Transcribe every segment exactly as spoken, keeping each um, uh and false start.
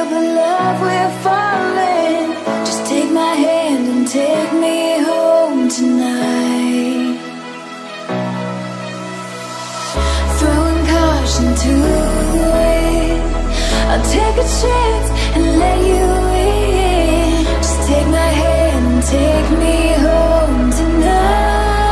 feel the love we're falling. Just take my hand and take me home tonight. Throwing caution to the wind, I'll take a chance and let you in. Just take my hand and take me home tonight.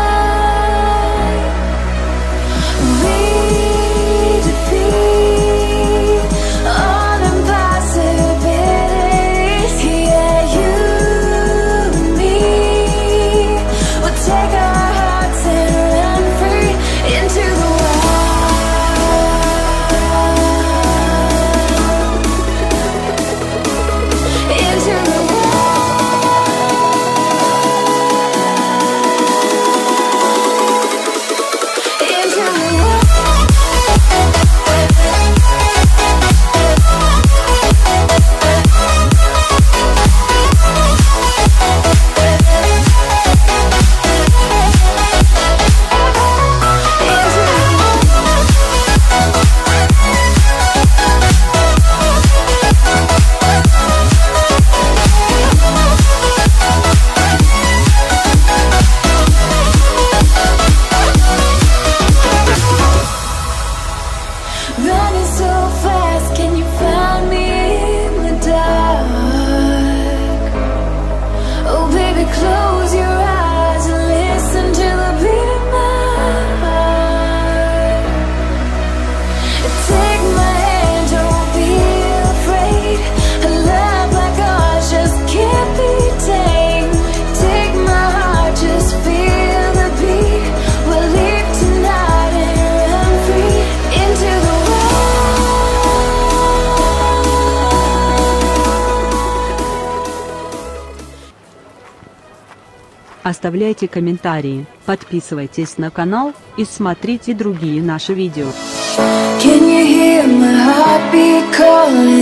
Оставляйте комментарии, подписывайтесь на канал и смотрите другие наши видео. Can you hear my heartbeat calling?